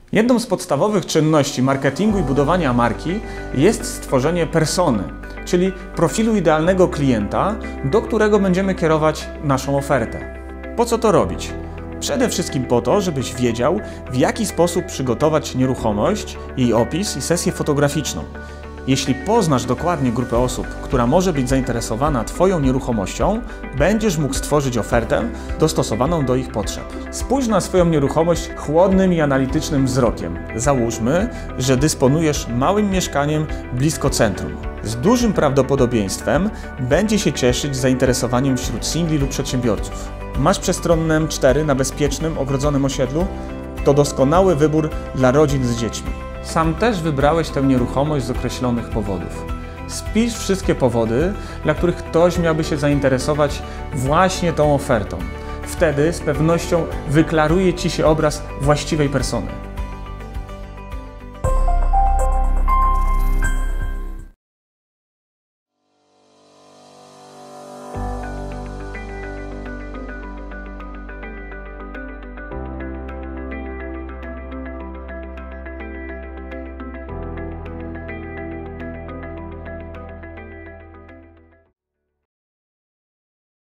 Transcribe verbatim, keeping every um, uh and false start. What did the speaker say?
Jedną z podstawowych czynności marketingu i budowania marki jest stworzenie persony, czyli profilu idealnego klienta, do którego będziemy kierować naszą ofertę. Po co to robić? Przede wszystkim po to, żebyś wiedział, w jaki sposób przygotować nieruchomość, jej opis i sesję fotograficzną. Jeśli poznasz dokładnie grupę osób, która może być zainteresowana Twoją nieruchomością, będziesz mógł stworzyć ofertę dostosowaną do ich potrzeb. Spójrz na swoją nieruchomość chłodnym i analitycznym wzrokiem. Załóżmy, że dysponujesz małym mieszkaniem blisko centrum. Z dużym prawdopodobieństwem będzie się cieszyć zainteresowaniem wśród singli lub przedsiębiorców. Masz przestronne M cztery na bezpiecznym, ogrodzonym osiedlu? To doskonały wybór dla rodzin z dziećmi. Sam też wybrałeś tę nieruchomość z określonych powodów. Spisz wszystkie powody, dla których ktoś miałby się zainteresować właśnie tą ofertą. Wtedy z pewnością wyklaruje Ci się obraz właściwej persony.